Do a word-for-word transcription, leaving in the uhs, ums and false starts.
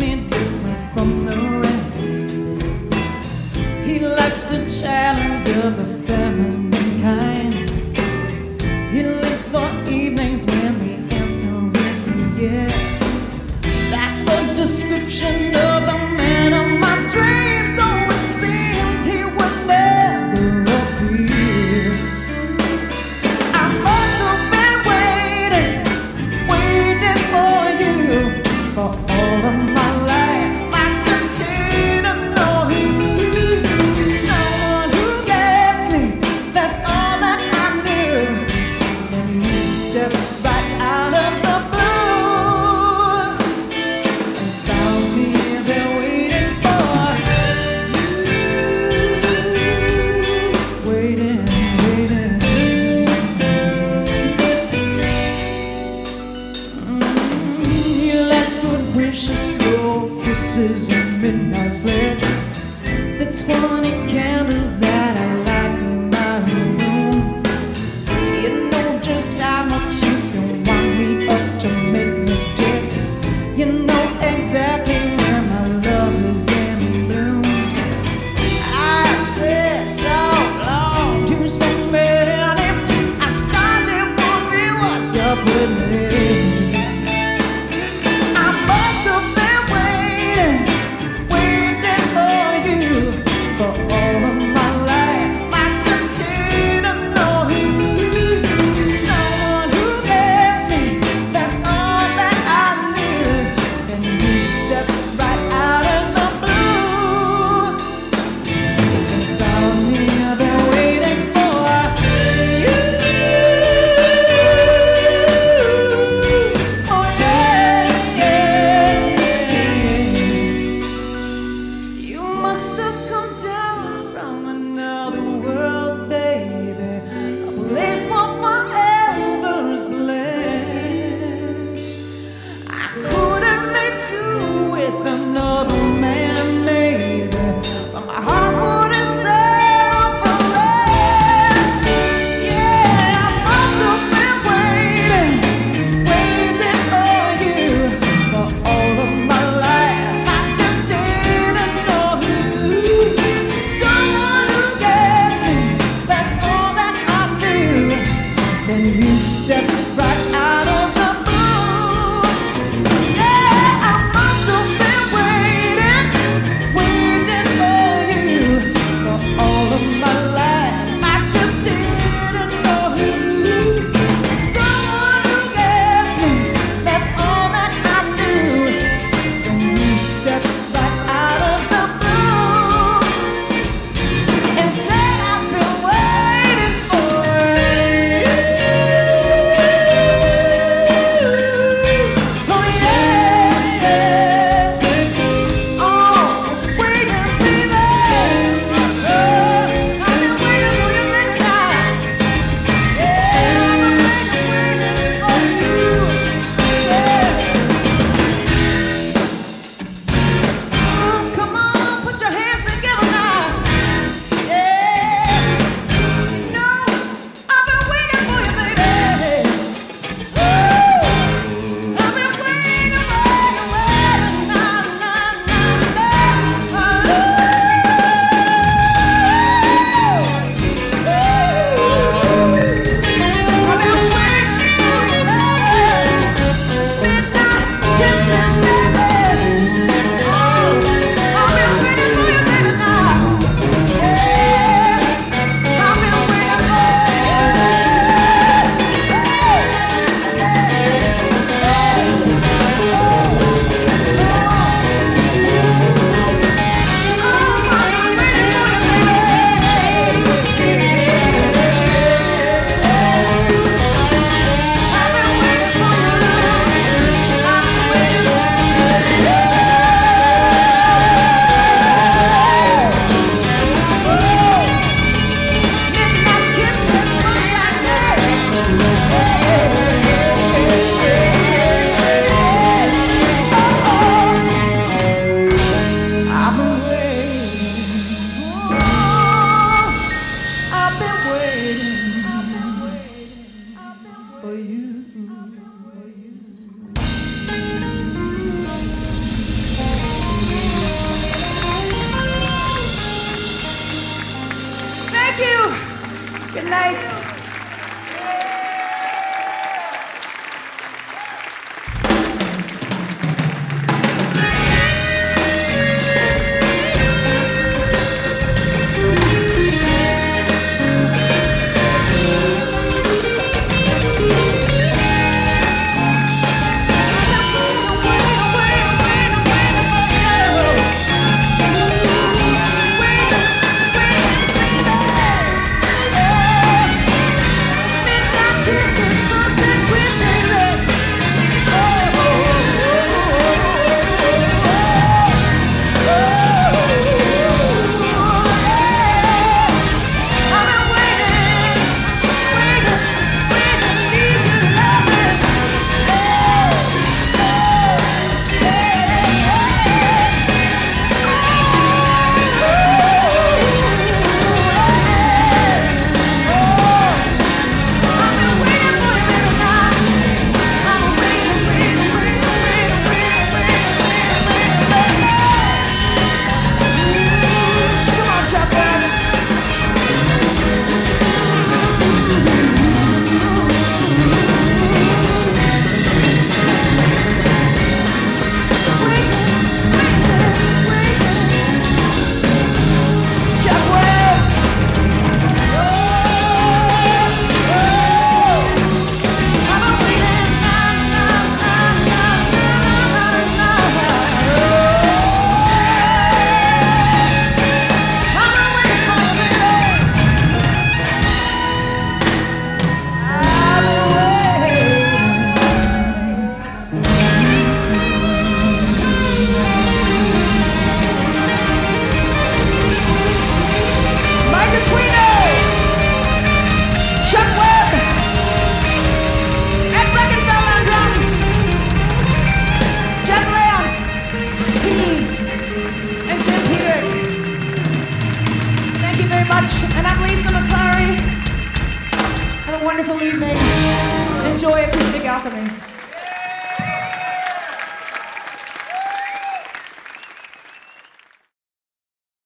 me different from the rest. He likes the challenge of the feminine kind. He lives for evenings when the answer is yes. That's the description of the man of my dreams. Though it seemed he would never appear, I must have been waiting, waiting for you for all of my life. I just didn't know who. Someone who gets me, that's all that I knew. And you stepped right out of the blue and found me there waiting for you. Waiting, waiting. Mm, you left good wishes, slow kisses, and midnight flicks. The twenty candles that I light in my room. You know just how much you can wind me up to make me dick. You know exactly when my love is in bloom. I said so long to so many, I started wondering what's up with me. I must have been waiting, waiting for you for all of my life. I just didn't know who. Someone who gets me, that's all that I knew. And you stepped right Enjoy acoustic alchemy.